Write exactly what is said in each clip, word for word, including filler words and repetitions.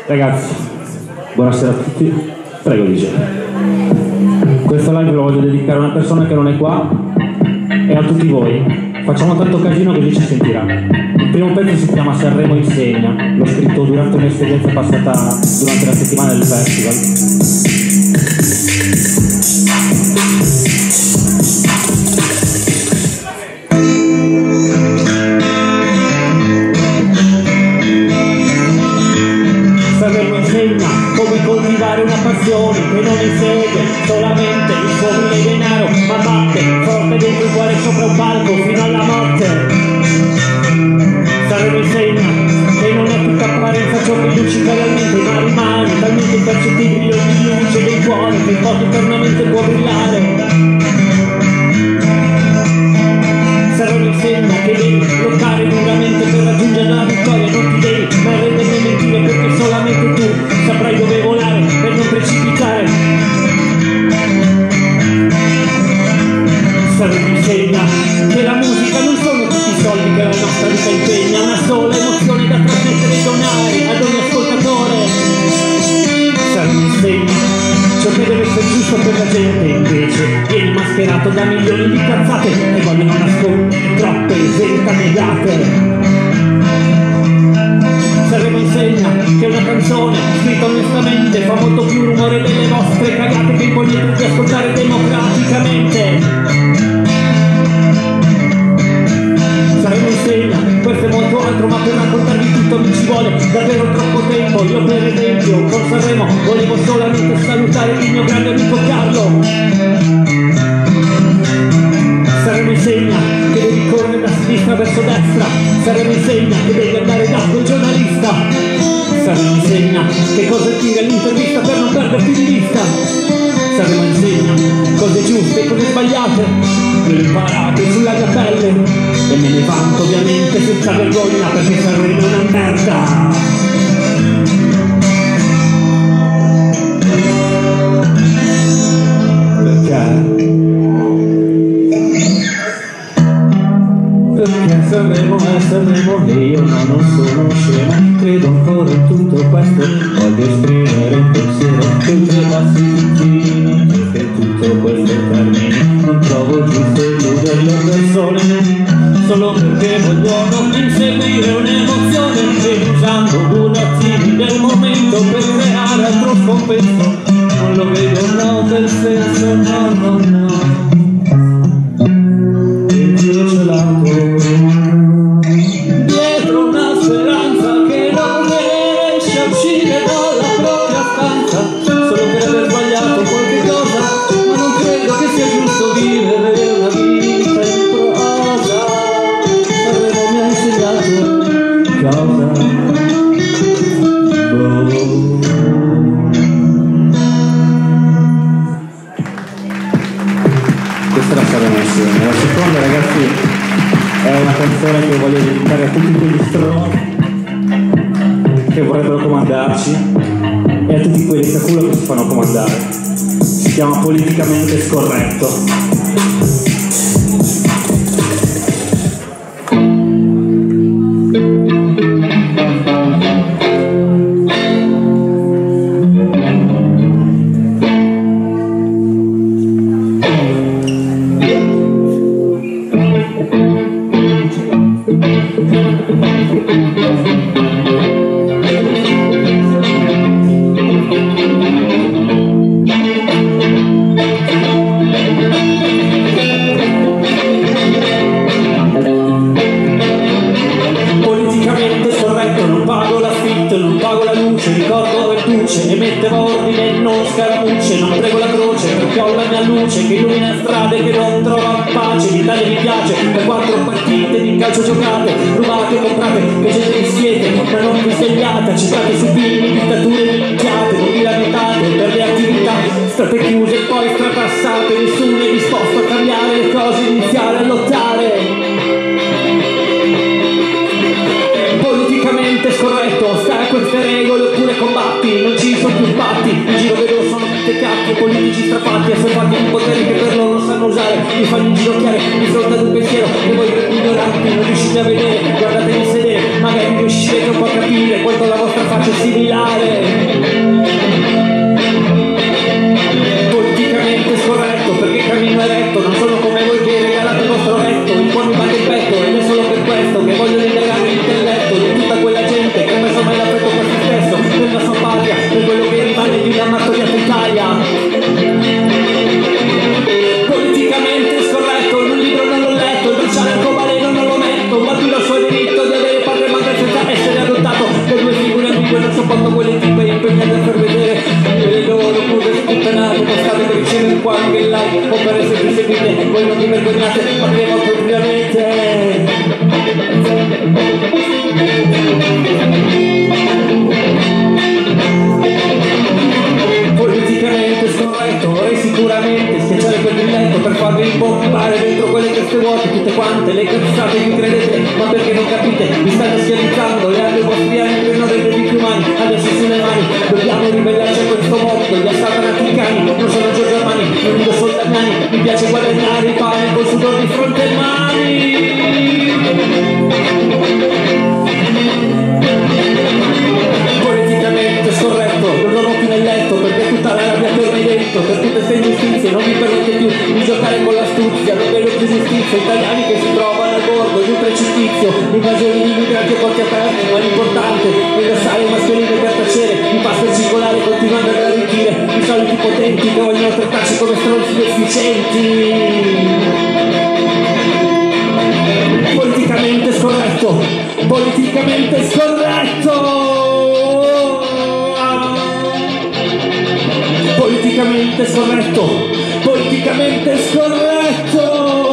Ragazzi, buonasera a tutti, prego dice. Questo live lo voglio dedicare a una persona che non è qua e a tutti voi. Facciamo tanto casino così ci sentirà. Il primo pezzo si chiama Sanremo Insegna, l'ho scritto durante un'esperienza passata durante la settimana del festival. Come coltivare una passione che non insegue solamente il suo vile denaro, ma batte forte dentro il cuore sopra un palco fino alla morte. Sanremo insegna che non è tutta apparenza ciò che luccica realmente, ma rimane talmente impercettibile ogni luce del cuore che poco eternamente può brillare. Sanremo insegna che devi lottare duramente per raggiungere la vittoria, non ti devi mai rendere mentire perché solamente tu saprai dove volare per non precipitare. Sanremo insegna che la musica non sono tutti i soldi che la nostra vita impegna, una sola emozione da trasmettere e donare ad ogni ascoltatore. Sanremo insegna ciò che deve essere giusto per la gente, invece viene mascherato da milioni di cazzate che vogliono nascondere troppe verità negate. Sanremo insegna che una canzone scritta onestamente fa molto più rumore delle vostre cagate che imponete di ascoltare democraticamente. Sanremo insegna, questo è molto altro, ma per raccontarvi tutto mi ci vuole davvero troppo tempo. Io per esempio con Sanremo volevo solamente salutare il mio grande amico Carlo. Sanremo insegna che devi correre da sinistra verso destra. Sanremo insegna che devi andare da quel giornalista. Sanremo insegna che cosa dire all'intervista per non perderti di vista. Sanremo insegna cose giuste e cose sbagliate, le imparate sulla mia pelle e me ne vanto ovviamente senza vergogna perché Sanremo è una merda. Perché Sanremo è Sanremo e io no, non sono scemo, credo ancora in tutto questo, voglio esprimere il pensiero che ultrapassi tutti, che tutto questo termine, non trovo giusto illudere le persone, solo perché vogliono inseguire un'emozione, e usando un attimo del momento per creare altro scompenso, non lo vedo no del senso, no no no. Dietro una speranza che non riesce a uscire dalla propria stanza solo per aver sbagliato qualche cosa, ma non credo che sia giusto vivere una vita in prosa. Sanremo mi ha insegnato cosa. Oh. Questa è la Sanremo insieme. La seconda, ragazzi, è una canzone che voglio dedicare a tutti quegli stronzi che vorrebbero comandarci e a tutti quelli che a culo che si fanno comandare. Si chiama Politicamente Scorretto. E mettevo ordine, non scaramucce, non prego la croce perché ho la mia luce che illumina strade che non trova pace. L'Italia mi piace per quattro partite di calcio giocate, rubate, comprate, che gente vi siete, ma non vi svegliate, accettate supini, dittature minchiate, non vi lamentate per le attività, state chiuse e poi stratassate, nessuno è disposto a cambiare le cose, iniziare a lottare. Politicamente scorretto, stai a queste regole oppure combatti, non ci sono più sbatti, in giro vedo sono tutte cacche, politici strafatti, assolvati di poteri che per loro non sanno usare, mi fanno inginocchiare di fronte ad un pensiero che voi ignoranti non riuscite a vedere, guardatevi sedere, magari riuscirete un po' a capire quanto la vostra faccia è similare. nascondo quelle tipe impegnate a far vedere le loro curve sputtanate, postate per ricevere qualche like o per essere seguite. Voi non vi vergognate, ma credo propriamente. Politicamente scorretto, vorrei sicuramente schiacciare quel biglietto per farvi imbombare dentro quelle teste vuote tutte quante le cazzate che credete, ma perché non capite? Vi state schiavizzando, le alle vostri anni per non rendere più umani, adesso sulle mani, dobbiamo ribellarci a questo mondo, gli assatanati cani, non sono Giorgio Armani, non dico Soldaniani, mi piace guadagnare il pane col sudor di fronte ai mani. Politicamente scorretto, non dormo più nel letto perché tutta la rabbia torna dentro, per tutte queste ingiustizie non mi permette più di giocare con l'astuzia, non vedo più giustizia, italiani che si trovano a bordo di un precipizio, invasioni di migranti a porti aperti, ma l'importante è indossare mascherine per tacere, i pass per circolare continuando ad arricchire i soliti potenti che vogliono trattarci come stronzi deficienti. Politicamente scorretto, politicamente scorretto. Politicamente scorretto, politicamente scorretto,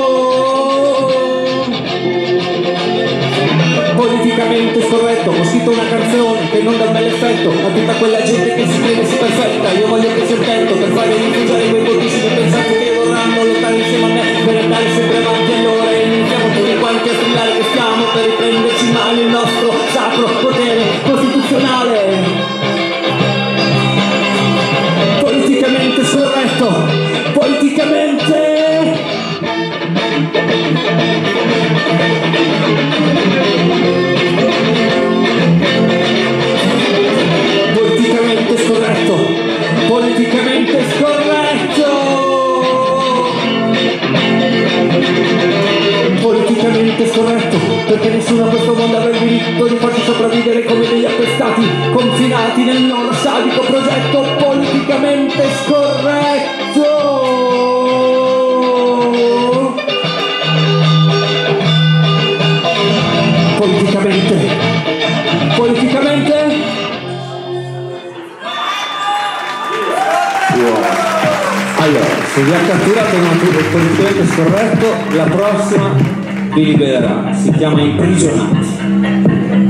politicamente scorretto. Ho scritto una canzone che non dà un bel effetto a tutta quella gente che si crede si perfetta. Io voglio che sia un tetto per fare rifugiare quei pochissimi pensanti che vorranno lottare insieme a me per andare sempre avanti. Allora iniziamo tutti quanti a strillare che stiamo per riprenderci in mano il nostro sacro potere costituzionale. Politicamente scorretto, politicamente politicamente scorretto, politicamente scorretto, politicamente scorretto, perché nessuno a questo mondo avrà il diritto di farci sopravvivere come degli appestati confinati nel loro sadico progetto. Politicamente scorretto, politicamente, politicamente wow. Allora, se vi ha catturato un altro politicamente scorretto, la prossima vi libererà, si chiama Imprigionati.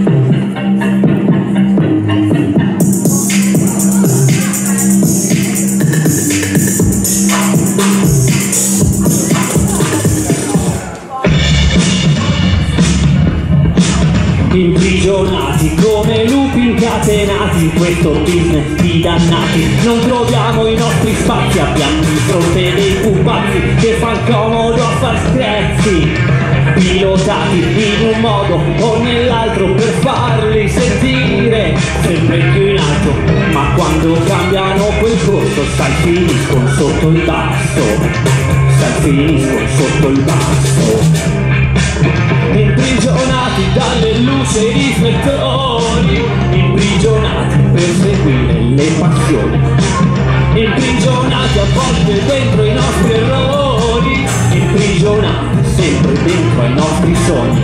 Imprigionati come lupi incatenati in questo business di dannati, non troviamo i nostri spazi, abbiamo di fronte dei pupazzi che fan comodo a far scherzi, pilotati in un modo o nell'altro per farli sentire sempre più in alto, ma quando cambiano quel corso sai finiscono sotto il basso, sai finiscono sotto il basso. Imprigionati dalle luci e riflettori, imprigionati per seguire le passioni, imprigionati a volte dentro i nostri errori, imprigionati sempre dentro ai nostri sogni,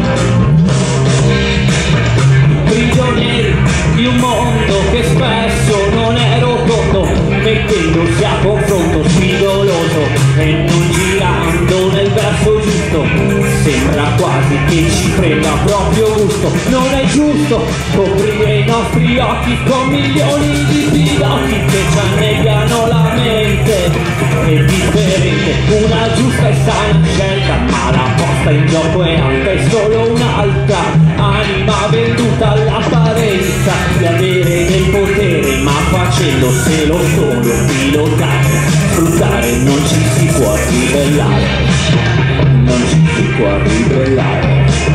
prigionieri di un mondo che spesso non è rotondo, mettendosi a confronto spigoloso e non girando nel verso giusto, sembra quasi che ci prenda proprio gusto. Non è giusto coprire i nostri occhi con milioni di piloti che ci annegano la mente. È differente, una giusta e sana scelta, ma la posta in gioco è alta, è solo un'altra anima venduta all'apparenza di avere del potere, ma facendoselo solo pilotare, sfruttare, non ci si può ribellare, non ci si può ribellare.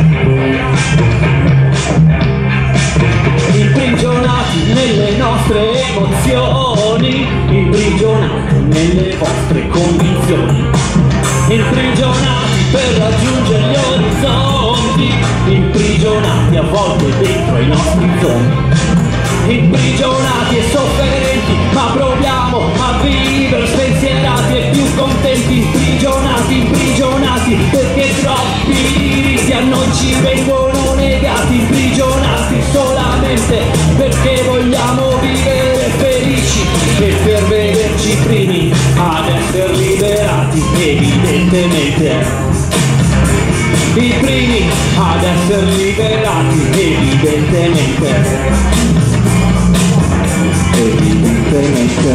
Imprigionati nelle nostre emozioni, imprigionati nelle vostre condizioni, imprigionati per raggiungere gli orizzonti, imprigionati a volte dentro i nostri sogni, imprigionati e sofferenti, ma proviamo a vivere spensierati e più contenti, imprigionati, imprigionati, perché troppi diritti a noi ci vengono negati, imprigionati solamente perché vogliamo evidentemente i primi ad essere liberati, evidentemente, evidentemente.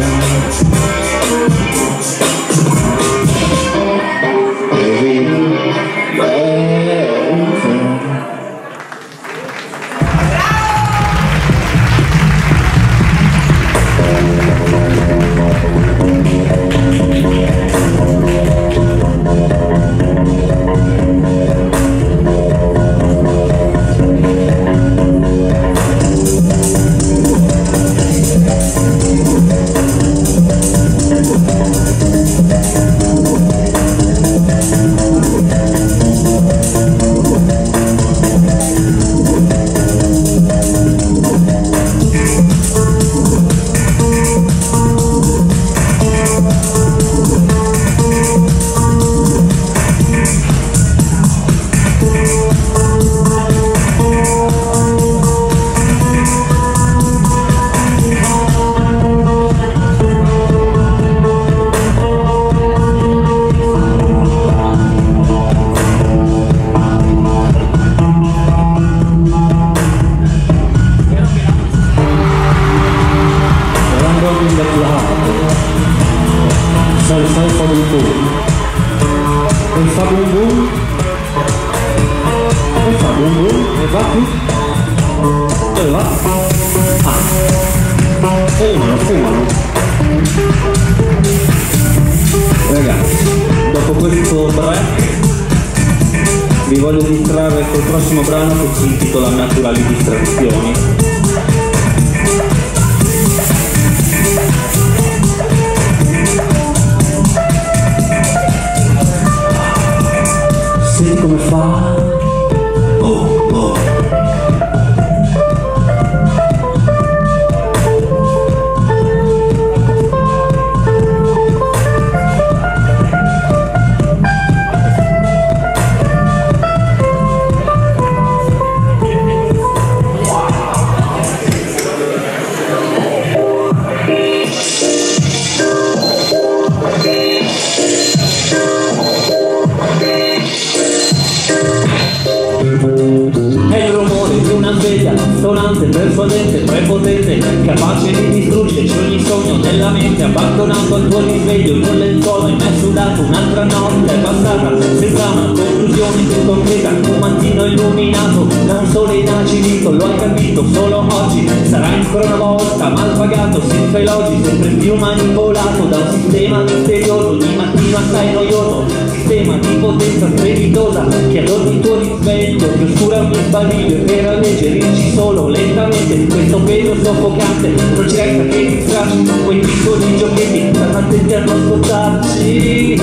E fa boom boom, e fa boom boom, e va qui, e va, ah, fumano, fumano. Ragazzi, dopo questo break vi voglio distrarre col prossimo brano che si intitola Naturali distrazioni. Senti come fa? Oh, oh. Stonante, persuadente, prepotente, capace di distruggerci ogni sogno della mente, abbandonato al tuo risveglio in un lenzuolo e mi hai sudato un'altra notte è passata senza una conclusione più concreta, un mattino illuminato da un sole inacidito, lo hai capito solo oggi, sarai ancora una volta mal pagato, senza elogi, sempre più manipolato da un sistema misterioso, di mattina assai noioso, sistema di potenza strepitosa che ad ogni tuo risveglio ti oscura ogni sbadiglio e per alleggerirci solo lentamente di questo peso soffocante non ci resta che distrarci con quei piccoli giochetti stanno attenti a non scottarci.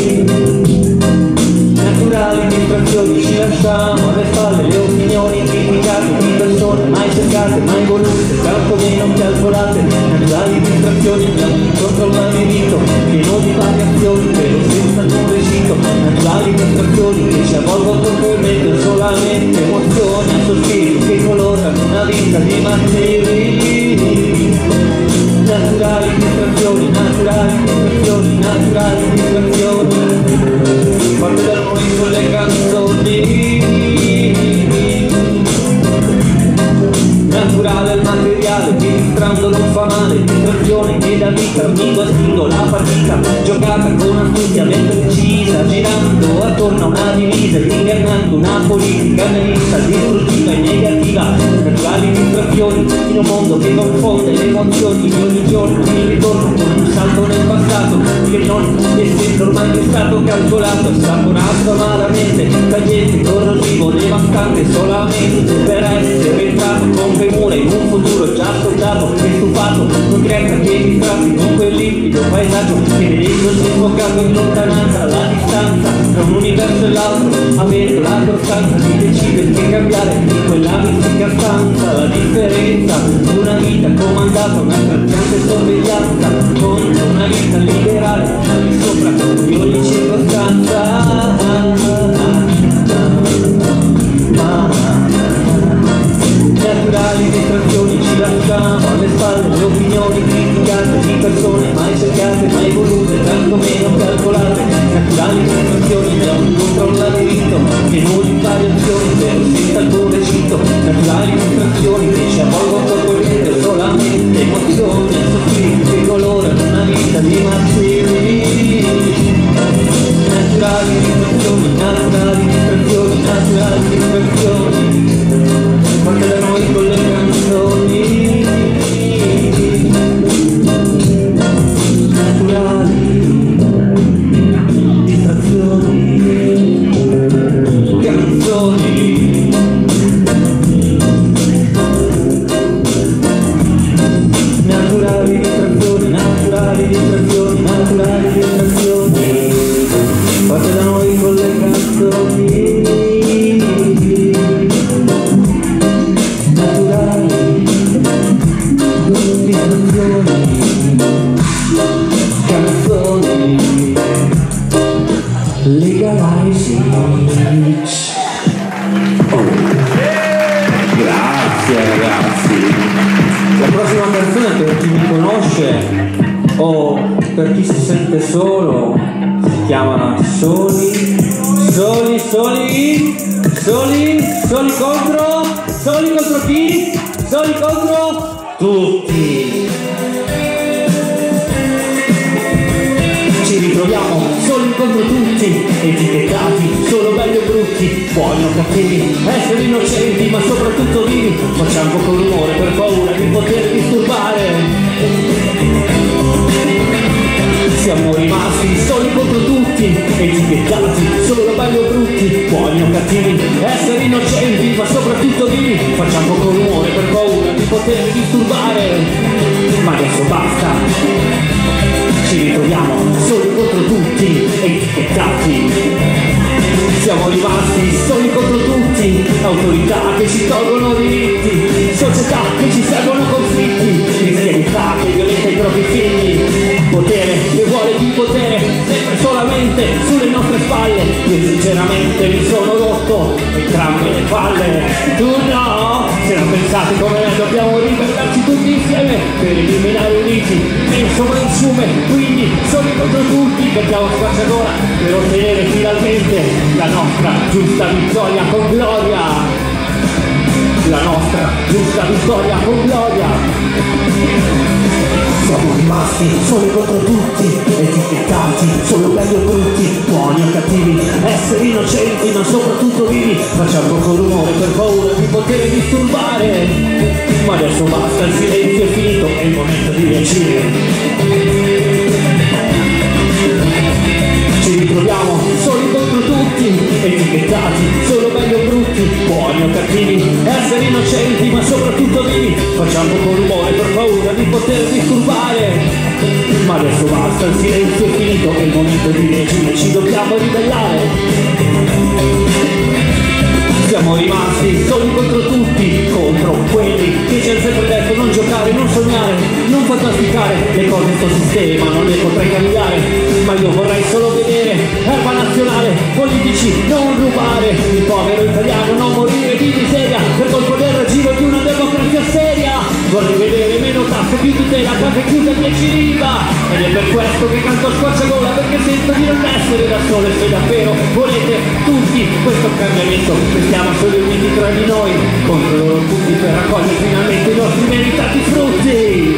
Naturali distrazioni ci lasciamo alle spalle le opinioni criticate di persone mai cercate, mai volute, tanto meno calcolate. Naturali distrazioni abbiamo incontro un labirinto pieno di variazioni però senza alcun esito. Naturali distrazioni che ci avvolgono completamente solamente emozioni a sospiri che colorano una vita di matteri. Naturali distrazioni, naturali distrazioni, naturali distrazioni fatte da noi con le canzoni. Naturale il materiale che distrando non fa male, distrazione che dà vita amico a singola partita giocata con astuzia ben precisa, girando attorno a una divisa ed ingannando una politica nell'ista distruttiva e negativa. Naturali distrazioni in un mondo che confonde le emozioni di ogni giorno, mi ritorno con un salto nel passato che non essendo ormai è stato calcolato e saporato amaramente da gente corrosivo devastante solamente per essere entrato con premura in un futuro già scontato e stufato, non resta che distratti con quel limpido paesaggio che vedendosi sfocato in lontananza alla distanza tra un universo e l'altro, avendo la costanza di decidere che cambiare in quella mistica stanza la differenza di una vita comandata a una straziante sorveglianza con una vita liberale al di sopra di ogni circostanza. Naturali distrazioni ci lasciamo alle spalle le opinioni criticate di persone mai cercate, mai volute, tanto meno calcolate. naturali frustrazioni da un incontro a un labirinto, pieno di variazioni, però senza alcun recinto, naturali frustrazioni che ci avvolgono col corriere, solamente emozioni, soffrire che colorano una vita di mazzini. Naturali frustrazioni, naturali frustrazioni, naturali frustrazioni, fatte da noi con le canzoni. Legalize it. Oh. Grazie ragazzi. La prossima canzone per chi mi conosce o per chi si sente solo si chiama Soli, Soli, Soli, Soli, Soli contro, Soli contro chi? Soli contro tutti. Ci ritroviamo soli contro tutti, etichettati, solo belli o brutti, buoni o cattivi, esseri innocenti ma soprattutto vivi, facciamo poco rumore per paura di poter disturbare. Siamo rimasti soli contro tutti, etichettati, solo belli o brutti, buoni o cattivi, esseri innocenti ma soprattutto vivi, facciamo poco rumore per paura di poter disturbare. Ma adesso basta. Ci ritroviamo soli contro tutti, etichettati. Siamo rimasti soli contro tutti, autorità che ci tolgono diritti, società che ci servono conflitti, cristianità che violenta i propri figli, potere che vuole più potere, sempre solamente sulle nostre spalle. Io sinceramente mi sono rotto entrambe le palle. Tu no? Se non pensate come noi dobbiamo ribellarci tutti insieme per eliminare uniti e sopra il fiume, quindi soli contro tutti, cantiamo spacciagola per ottenere finalmente la nostra giusta vittoria con gloria, la nostra giusta vittoria con gloria. Siamo rimasti soli contro tutti, etichettati, solo belli o brutti, buoni o cattivi, esseri innocenti ma soprattutto vivi, facciamo poco rumore per paura di poter disturbare. Ma adesso basta, il silenzio è finito, è il momento di decidere. Ci ritroviamo soli contro tutti, etichettati, solo belli o brutti, buoni o cattivi, esseri innocenti ma soprattutto vivi, facciamo poco rumore per paura di poter disturbare. Ma adesso basta, il silenzio è finito, è il momento di decidere, ci dobbiamo ribellare. Siamo rimasti soli contro tutti, contro quelli che ci hanno sempre detto non giocare, non sognare, non fantasticare, le cose in questo sistema non le potrei cambiare, ma io vorrei solo vedere erba nazionale, politici non rubare, il povero italiano non morire di miseria per colpo del raggiro di una democrazia seria. Vorrei vedere meno tasse, più tutela, case chiuse, dieci riva, ed è per questo che canto squarciagola, perché sento di non essere da solo. E se davvero volete tutti questo cambiamento, stiamo solo uniti tra di noi contro loro tutti per raccogliere finalmente i nostri meritati frutti.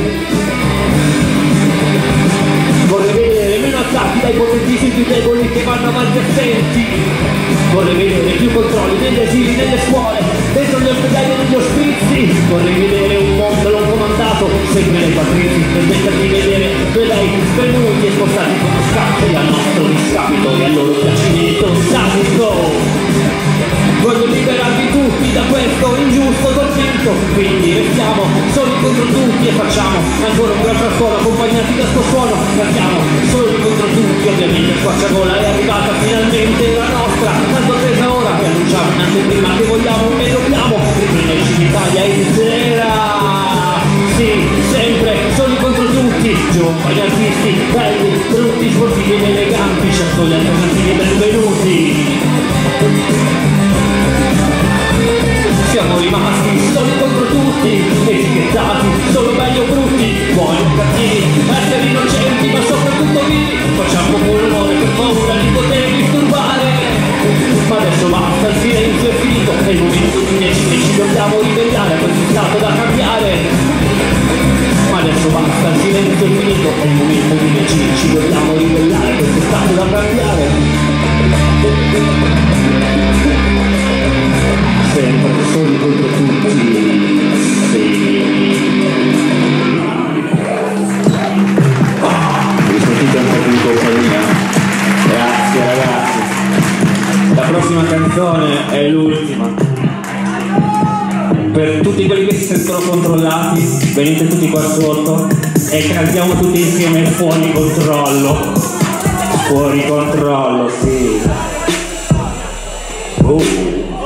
Vorrei vedere meno attacchi dai potentissimi più deboli che vanno avanti attenti. Vorrei vedere più controlli negli asili, nelle scuole, dentro gli ospedali e negli ospizi. Vorrei vedere un mondo non comandato sempre dai patrizi, per cercare di vedere velei svenuti e spostati come scacchi al nostro discapito e al loro piacimento sadico. Voglio liberarvi tutti da questo ingiusto tormento, quindi restiamo soli contro tutti e facciamo ancora un gran frastuono accompagnati da sto suono. Cantiamo soli contro tutti, ovviamente Squarciagola è arrivata finalmente la nostra tanto attesa ora, e annunciamo in anteprima che vogliamo e dobbiamo riprenderci l'Italia intera. Sì, sempre soli contro tutti, giovani artisti, belli, brutti, sportivi ed eleganti, certo gli alternativi benvenuti. Siamo rimasti soli contro tutti, etichettati, solo belli o brutti, buoni o cattivi, esseri innocenti ma soprattutto vivi, facciamo un rumore per paura di poter ci dobbiamo ribellare, questo è stato da cambiare. Sempre soli contro tutti, sì. Vi sentite un po' più in compagnia? Grazie ragazzi. La prossima canzone è l'ultima. Per tutti quelli che si sentono controllati, venite tutti qua sotto e cantiamo tutti insieme fuori controllo. Fuori controllo, sì. Uh.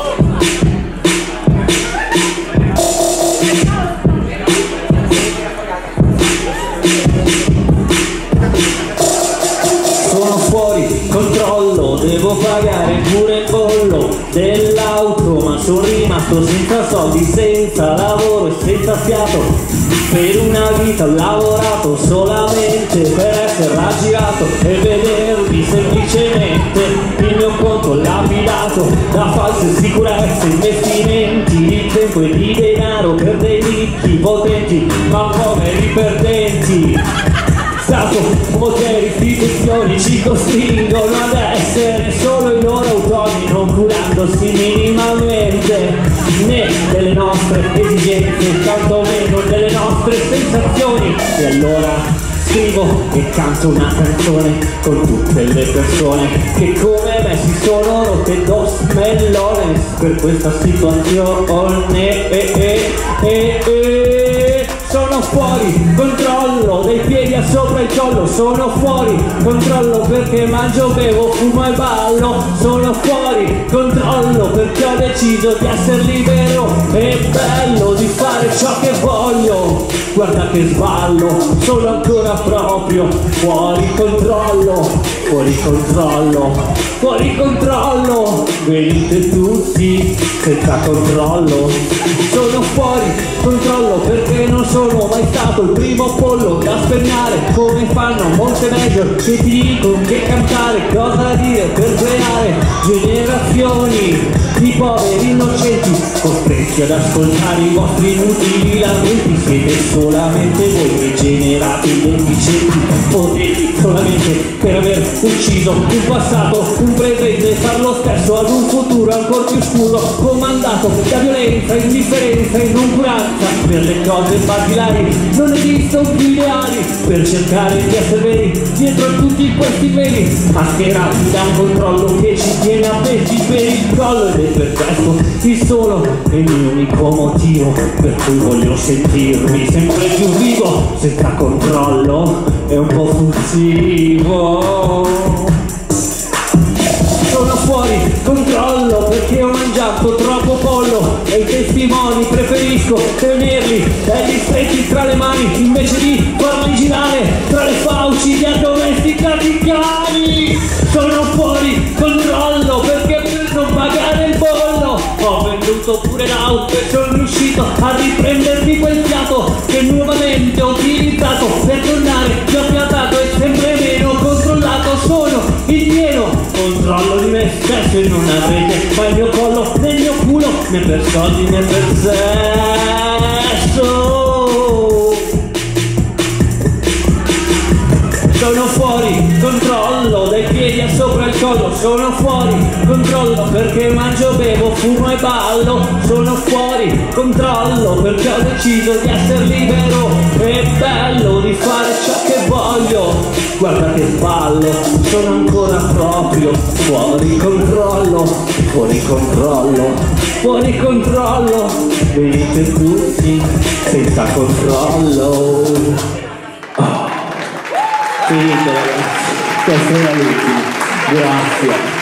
Sono fuori controllo, devo pagare pure il bollo dell'auto, ma sono rimasto senza soldi, senza lavoro e senza fiato. Per una vita ho lavorato solamente per essere raggirato e vedervi semplicemente il mio conto lapidato da false sicurezze, investimenti di tempo e di denaro per dei ricchi potenti ma poveri perdenti. Stato, poteri, istituzioni ci costringono ad essere solo i loro autonomi, non curandosi minimamente né delle nostre esigenze, tantomeno delle nostre sensazioni. E allora scrivo e canto una canzone con tutte le persone che come me si sono rotte dos mellones per questa situazione. E, e, e, e. Sono fuori controllo, dei piedi a sopra il collo. Sono fuori controllo perché mangio, bevo, fumo e ballo. Sono fuori controllo perché ho deciso di essere libero e bello, di fare ciò che voglio. Guarda che sballo, sono ancora proprio fuori controllo. Fuori controllo, fuori controllo. Venite tutti senza controllo. Sono fuori controllo perché non sono mai stato il primo pollo da spennare come fanno molte major che ti dicono che cantare, cosa dire per creare generazioni di poveri innocenti costretti ad ascoltare i vostri inutili lamenti. Siete solamente voi che generate i deficienti potenti solamente per aver ucciso un passato, un presente e far lo stesso ad un futuro ancora più scuro, comandato da violenza, indifferenza e noncuranza per le cose basilari. Non esistono più ideali per cercare di essere veri dietro a tutti questi veli mascherati da un controllo che ci tiene appesi per il collo. Ed è per questo il solo e il mio unico motivo per cui voglio sentirmi sempre più vivo. Senza controllo è un po' furtivo. Sono fuori controllo perché ho mangiato troppo pollo e i testimoni preferisco tenerli belli stretti tra le mani invece di farli girare tra le fauci di addomesticati cani. Sono fuori controllo perché per non pagare il bollo ho venduto pure l'auto e sono riuscito a riprendermi quel fiato che nuovamente ho utilizzato per tornare più appiattato e sempre meno controllato. Sono in pieno controllo di me stesso e non avrete mai il mio collo né il mio culo né per soldi né per sesso. Sono fuori controllo, dai piedi a sopra il collo. Sono fuori controllo perché mangio, bevo, fumo e ballo. Sono fuori controllo perché ho deciso di essere libero e bello, di fare ciò che voglio. Guarda che ballo, sono ancora proprio fuori controllo. Fuori controllo, fuori controllo. Venite tutti senza controllo. Oh. Finito ragazzi, questa era l'ultima, grazie.